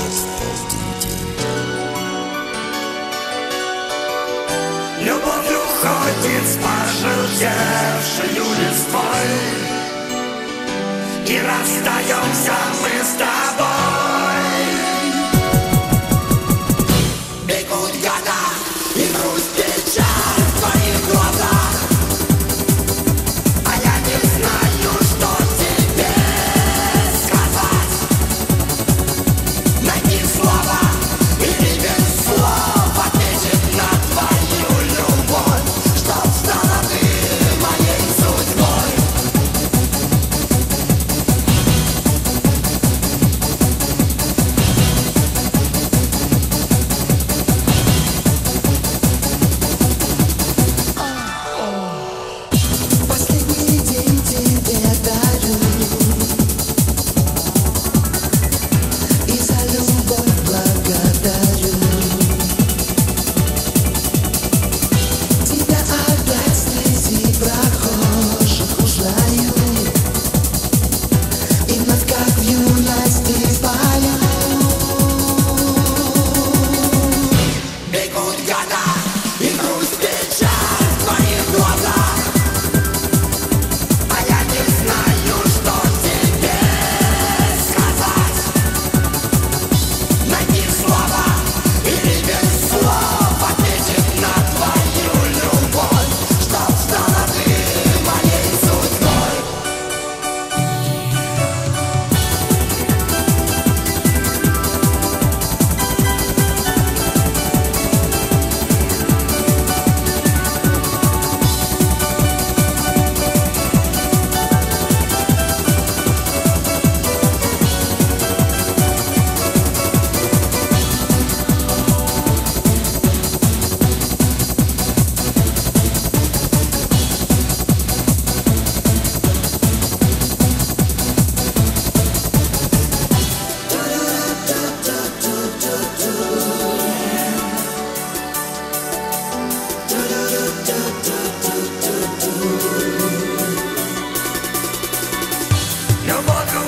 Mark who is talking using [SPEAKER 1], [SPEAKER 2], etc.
[SPEAKER 1] Любовь уходит с пожелтевшей листвой, и расстаемся мы с тобой. Бегут года, и грусть, печаль в твоих глазах, а я не знаю, что тебе сказать. Найти слова или без слов ответить на твою любовь, чтоб стала ты моей судьбой. Последний день тебе дарю, и за любовь благодарю. Тебя опять среди прохожих узнаю, и вновь как в юности пою. Бегут года, и грусть, печаль в твоих глазах, а я не знаю, что тебе сказать. Найти слова или без слов ответить на твою любовь, чтоб стала ты моей судьбой. Любовь